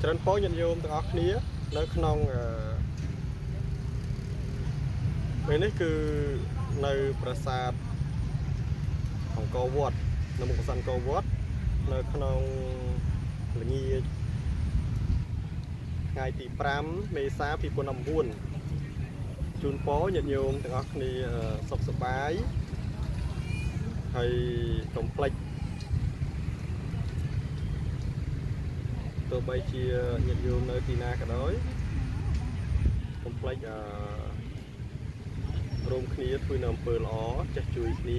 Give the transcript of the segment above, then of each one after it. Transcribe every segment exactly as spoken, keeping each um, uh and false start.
ច្រើនពោញាតិញោមទាំងអស់គ្នានៅក្នុងពេលនេះគឺនៅប្រាសាទអង្គរវត្តនៅមុខប្រាសាទអង្គរវត្តនៅក្នុងល្ងាចថ្ងៃទីប្រាំមេសាពីរពាន់ដប់៩ជូនពរញាតិញោមទាំងអស់គ្នាសុខសប្បាយហើយកុំភ្លេចទោះបីជាញាតិញោមនៅទីណាក៏ដោយកុំភ្លេចអឺរួមគ្នាធ្វើនៅអំពើល្អចេះជួយគ្នា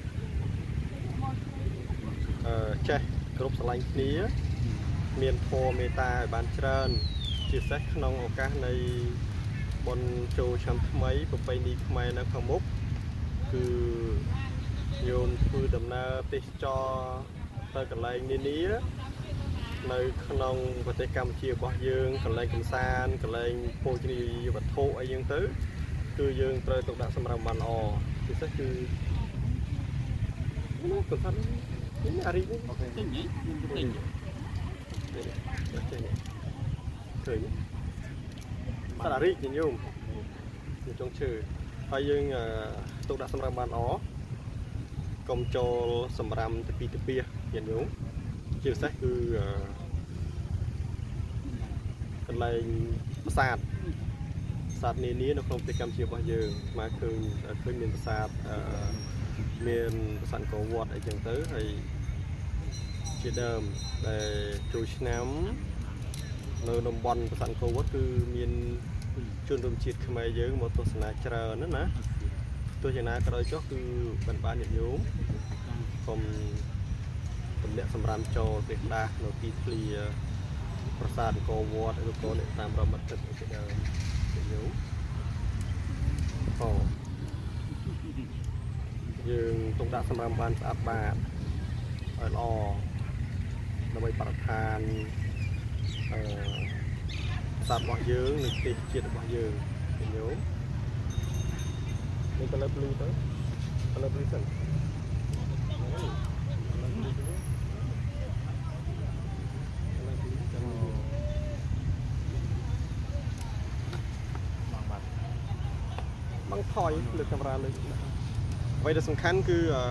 អឺចេះគ្រប់ស្រឡាញ់គ្នាមានធម៌មេត្តាឲ្យបានច្រើនជាពិសេសក្នុងឱកាសនៃបុណ្យចូលឆ្នាំថ្មីប្រពៃណីខ្មែរនៅខាងមុខគឺញោមធ្វើដំណើរទេសចរទៅកន្លែងនានានៅក្នុងប្រទេសកម្ពុជារបស់យើងកន្លែងកំសាន្តកន្លែងភោជនីយវត្ថុអីយ៉ាងទៅគឺយើងត្រូវទុកដាក់សម្រាប់បានល្អពិសេសគឺនេះកំសាន្តនេះអារីនេះអូខេទិញនេះទិញឃើញសាឡារីកញោមខ្ញុំចង់ជឿហើយយើងទុកដាក់សម្រាប់បានល្អកុំចូលសម្រាប់ទៅពីទៅពីញាតិញោមជាពិសេសគឺកន្លែងប្រាសាទប្រាសាទនានានៅក្នុងប្រទេសកម្ពុជារបស់យើងមកឃើញឃើញមានប្រាសាទមានប្រាសាទអង្គរវត្តអីចឹងទៅហើយជាដើមដែលចូលឆ្នាំនៅតំបន់ប្រាសាទអង្គរវត្តគឺមានជនរួមជាតិខ្មែរយើងមកទស្សនាច្រើនណាស់ណាទោះយ៉ាងណាក៏ដោយចុះគឺបានបានញាតិញោមកុំទម្លាក់សម្រាមចូលទេដាស់នៅទីធ្លាប្រាសាទអង្គរវត្តឬក៏អ្នកតាមរមទឹកជាដើមញាតិញោមអូយើងទុកដាក់សម្រាមបានស្អាតបាតឲ្យល្អដើម្បីបរិស្ថានអឺប្រាសាទរបស់យើងនិងប្រទេសជាតិរបស់យើងញាតិញោមនេះទៅលើភ្លឺទៅទៅលើភ្លឺសិនថយលើកាមេរ៉ាលើអ្វីដែលសំខាន់គឺអឺ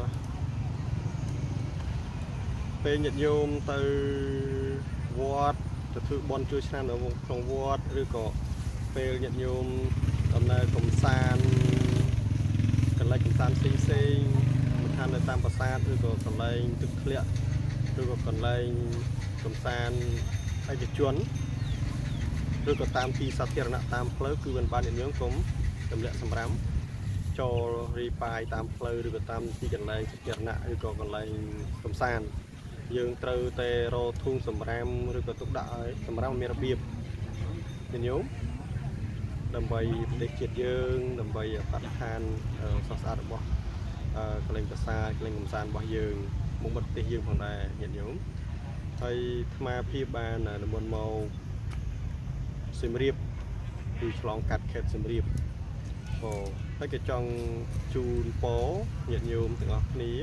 ពេលញាតិញោមទៅវត្តទៅធ្វើបុណ្យជួយឆ្នាំនៅក្នុងវត្តឬក៏ពេលញាតិញោមដំណើរកំសាន្តកន្លែងកំសាន្តផ្សេងផ្សេងមិនថានៅតាមប្រាសាទឬក៏កន្លែងទឹកធ្លាក់ឬក៏កន្លែងកំសាន្តឯកជនឬក៏តាមទីសាធារណៈតាមផ្លូវគឺមិនបានញាតិញោមកុំទម្លាក់សម្រាមចូលរីប៉ាយតាមផ្លូវឬក៏តាមទីកន្លែងសាធារណៈឬក៏កន្លែងកំសាន្តយើងត្រូវតែរកធុងសម្រាមឬក៏ទុកដាក់ឲ្យសម្រាមមានរបៀបញាតិញោមដើម្បីប្រទេសជាតិយើងដើម្បីបរិស្ថានស្រស់ស្អាតរបស់កន្លែងប្រាសាទកន្លែងកំសាន្តរបស់យើងមុខមាត់ប្រទេសយើងផងដែរញាតិញោមហើយអាត្មាភាពបាននិមន្តមកសៀមរាបគឺឆ្លងកាត់ខេត្តសៀមរាបអូហើយក៏ចង់ជូនពរញាតិញោមទាំងអស់គ្នា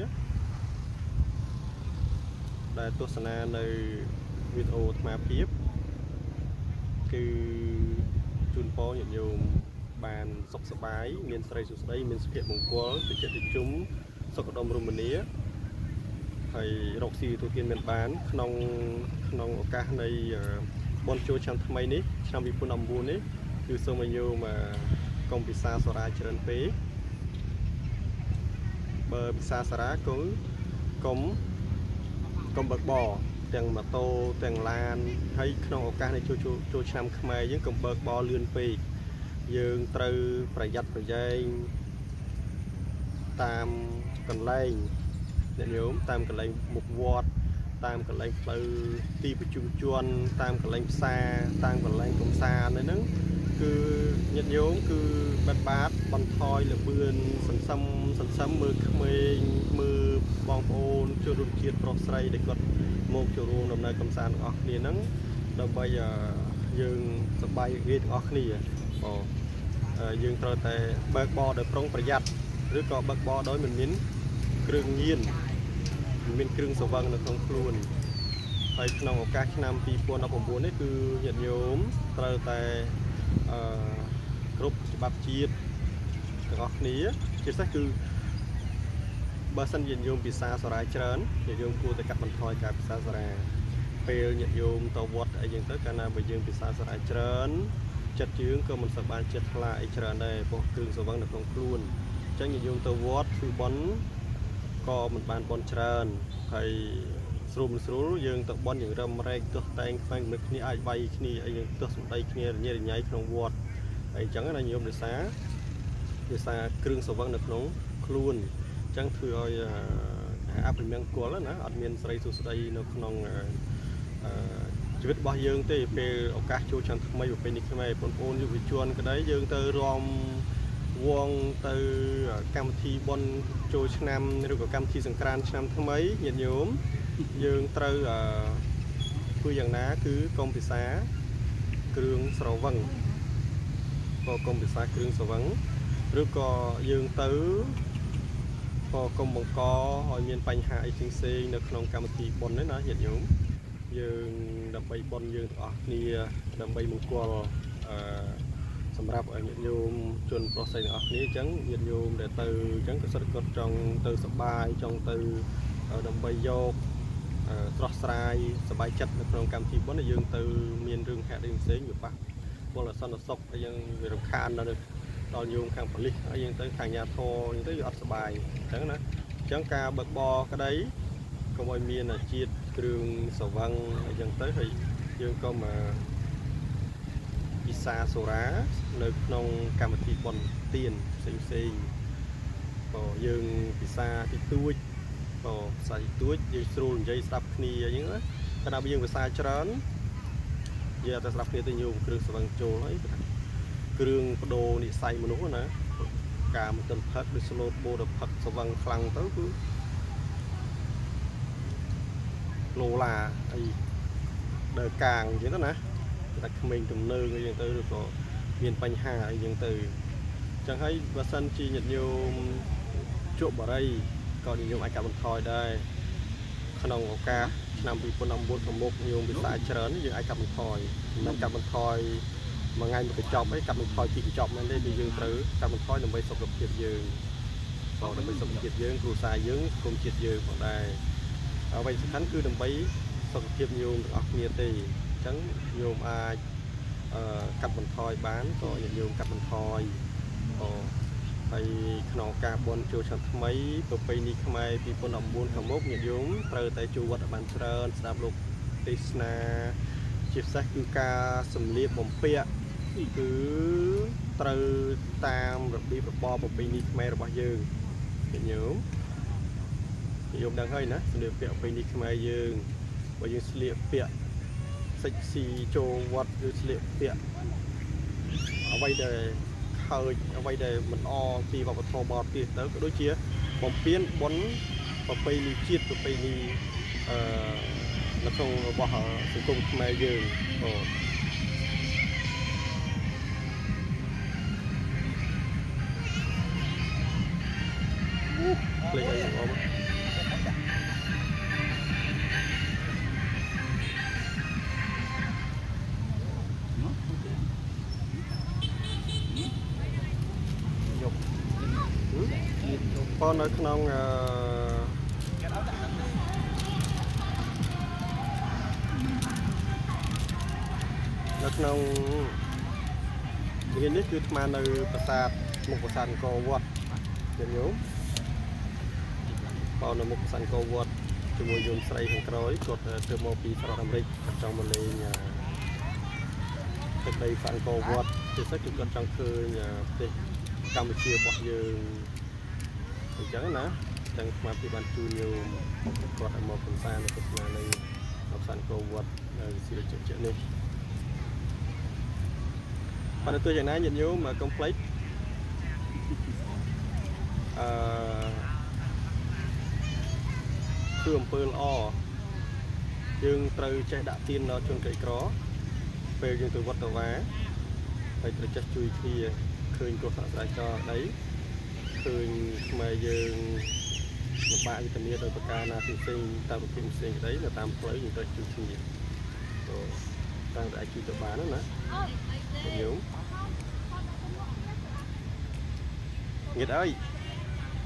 ដែលទស្សនានៅវីដេអូអាត្មាភាពគឺជូនពរញាតិញោមបានសុខសប្បាយមានស្រីសុខស្ដីមានសុភមង្គលទៅចិត្តទៅជុំសុខដុមរមនាហើយរកស៊ីទូទានមានបានក្នុងក្នុងឱកាសនៃបុណ្យចូលឆ្នាំថ្មីនេះឆ្នាំពីរពាន់ដប់៩នេះគឺសូមឲ្យញោមកុំពិសាសារាច្រើនពេកបើពិសាសារាគឺកុំកុំបើកបរទាំងម៉ូតូទាំងឡានហើយក្នុងឱកាសនៃចូលចូលឆ្នាំខ្មែរយើងកុំបើកបរលឿនពេកយើងត្រូវប្រយ័ត្នប្រយែងតាមកន្លែងអ្នកញោមតាមកន្លែងមុខវត្តតាមកន្លែងផ្លូវទីប្រជុំជនតាមកន្លែងផ្សារតាមកន្លែងកំសាន្តហ្នឹងគឺញាតិញោមគឺបាត់បាត់បន្ថយលបឿនសន្សំសន្សំមើលក្មេងមើលបងប្អូនចូលរួមជាតិប្រុសស្រីដែលគាត់មកចូលរួមដំណើរកំសាន្តទាំងអស់គ្នាហ្នឹងដើម្បីយើងសប្បាយរីករាយទាំងអស់គ្នាអូយើងត្រូវតែបើកបរដោយប្រុងប្រយ័ត្នឬក៏បើកបរដោយមិនមានគ្រឿងញៀនមិនមានគ្រឿងស្រវឹងនៅក្នុងខ្លួនហហើយក្នុងឱកាសឆ្នាំពីរពាន់ដប់ប្រាំបួននេះគឺញាតិញោមត្រូវតែអឺគ្រប់ច្បាប់ជាតិទាំងអស់គ្នាជាពិសេសគឺបើសិនញាតិញោមពិសាសារាច្រើនញាតិញោមគួរតែកាត់បន្ថយការពិសាសារាពេលញាតិញោមទៅវត្តអីចឹងទៅកាលណាបើយើងពិសាសារាច្រើនចិត្តយើងក៏មិនសូវបានចិត្តថ្លាអីច្រើនដែរព្រោះគ្រឿងស្រវឹងនៅក្នុងខ្លួនអញ្ចឹងញាតិញោមទៅវត្តគឺបន់ក៏មិនបានបន់ច្រើនហើយស្រួលមិនស្រួលយើងទៅបន់យើងរឹមរែកទោះតែងខ្វែងមិនគ្នាអាចវាយគ្នាអីយើងទោះសំដីគ្នារញ៉េរញ៉ៃក្នុងវត្តអីចឹងណាញោមដោយសារដោយសារគ្រឿងស្រវឹងនៅក្នុងខ្លួនអញ្ចឹងធ្វើឲ្យអភិមង្គលណាអត់មានស្រីសុស្ដីនៅក្នុងជីវិតរបស់យើងទេពេលឱកាសចូលឆ្នាំថ្មីប្រពៃណីខ្មែរបងប្អូនយុវជនក្តីយើងទៅរំវងទៅកម្មវិធីបុណ្យចូលឆ្នាំឬក៏កម្មវិធីសង្ក្រាន្តឆ្នាំថ្មីញាតិញោមយើងត្រូវធ្វើយ៉ាងណាគឺកុំពិសាគ្រឿងស្រវឹងក៏កុំពិសាគ្រឿងស្រវឹងឬក៏យើងទៅក៏កុំបង្កឲ្យមានបញ្ហាអីផ្សេងៗនៅក្នុងកម្មវិធីបុណ្យនេះណាញាតិញោមយើងដើម្បីបុណ្យយើងទាំងអស់គ្នាដើម្បីមង្គលអឺសម្រាប់ញាតិញោមជនប្រុសស្រីទាំងអស់គ្នាអញ្ចឹងញាតិញោមដែលទៅអញ្ចឹងក៏សិតគាត់ចង់ទៅសប្បាយចង់ទៅដើម្បីយកស្រស់ស្រាយសប្បាយចិត្តនៅក្នុងកម្មវិធីបុណ្យយើងទៅមានរឿងហាក់អីផ្សេងវាប៉ះពលអសន្តិសុខអីយើងវារំខានដល់ដល់ញោមខាងប៉ូលីសហើយយើងទៅខាងអាជ្ញាធរយើងទៅវាអត់សុបាយអញ្ចឹងណាអញ្ចឹងការបើកបរក្តីកុំឲ្យមានជាតិគ្រឿងស្រវឹងអីចឹងទៅហើយយើងក៏មកពិសាសូរ៉ានៅក្នុងកម្មវិធីបុណ្យទានផ្សេងផ្សេងបើយើងពិសាទីទួចបើផ្សាយទួចយើងស្រួលនិយាយស្ដាប់គ្នាអញ្ចឹងណាតែដល់យើងភាសាច្រើនយើងតែស្ដាប់គ្នាទៅញោមគ្រឿងស្រវឹងចូលហើយគ្រឿងបដូរនិស័យមនុស្សណាការមិនទាន់ផឹកដូចស្លូតបូដល់ផឹកស្រវឹងខ្លាំងទៅគឺឡូឡាអីដើរកាងអញ្ចឹងទៅណាតែក្មេងទំនើងអីចឹងទៅឬក៏មានបញ្ហាអីចឹងទៅអញ្ចឹងហើយបើសិនជាញាតិញោមជក់បារីក៏និយមអាចកាត់បន្ថយដែរក្នុងឱកាសឆ្នាំពីរពាន់ដប់ប្រាំបួនខាងមុខញោមវិសាច្រើនយើងអាចកាត់បន្ថយមិនកាត់បន្ថយមួយថ្ងៃមួយកញ្ចប់អីកាត់បន្ថយពីកញ្ចប់មែនទេគឺយើងត្រូវកាត់បន្ថយដើម្បីសុខភាពយើងបងដើម្បីសុខភាពយើងគ្រួសារយើងគុំជាតិយើងផងដែរអ្វីសំខាន់គឺដើម្បីសុខភាពញោមទាំងអស់គ្នាទេអញ្ចឹងញោមអាចកាត់បន្ថយបានក៏ញោមកាត់បន្ថយអូហើយក្នុងការបុណ្យចូលឆ្នាំថ្មីប្រពៃណីខ្មែរពីរពាន់ដប់ប្រាំបួនខាងមុខញាតិញោមត្រូវតែចូលវត្តឲ្យបានច្រើនស្ដាប់លោកទេសនាជាពិសេសគឺការសម្លៀកបំពាក់គឺត្រូវតាមរបៀបរបបប្រពៃណីខ្មែររបស់យើងញាតិញោមញាតិញោមដឹងហើយណាសម្លៀកបំពាក់ប្រពៃណីខ្មែរយើងបើយើងស្លៀកពាក់សិចស៊ីចូលវត្តឬស្លៀកពាក់អ្វីដែលខើចអ្វីដែលមិនអពីវប្បធម៌បរទេសទៅក៏ដូចជាបំពេញបុណ្យប្រពៃណីជាតិប្រពៃណីអឺនៅក្នុងរបស់សង្គមខ្មែរយើងអូភ្លេចអីបងប៉ុន្តែនៅក្នុងអឺនៅក្នុងរៀននេះគឺស្មាននៅប្រាសាទមុខប្រាសាទអង្គរវត្តញាតិញោមបងនៅមុខប្រាសាទអង្គរវត្តជាមួយយន្តស្រីខាងក្រោយគាត់ទៅមកពីសហរដ្ឋអាមេរិកគាត់ចង់មកលេងទឹកដីប្រាសាទអង្គរវត្តពិសេសគឺគាត់ចង់ឃើញប្រទេសកម្ពុជារបស់យើងអញ្ចឹងណាទាំងស្មារតីបានជួយញោមគាត់ឲ្យមកកំសាន្តនៅទស្សនានៅប្រាសាទអង្គរវត្តនៅសិរីជជនេះប៉ុន្តែទោះយ៉ាងណាញាតិញោមកុំភ្លេចអឺគឺអំពើល្អយើងត្រូវចេះដាក់ទានដល់ជនក្រីក្រពេលយើងទៅវត្តទៅវាហើយត្រូវចេះជួយគ្នាឃើញគ្រោះថ្នាក់ចរាចរណ៍អីឃើញខ្មែរយើងលំបាកវិធានដោយប្រការណាផ្សេងតាមប្រភេទផ្សេងក្តីនៅតាមផ្លូវយើងត្រូវជួយគ្នាទៅតាមតែអាចជួយទៅបានណាញោមងៀតអើយ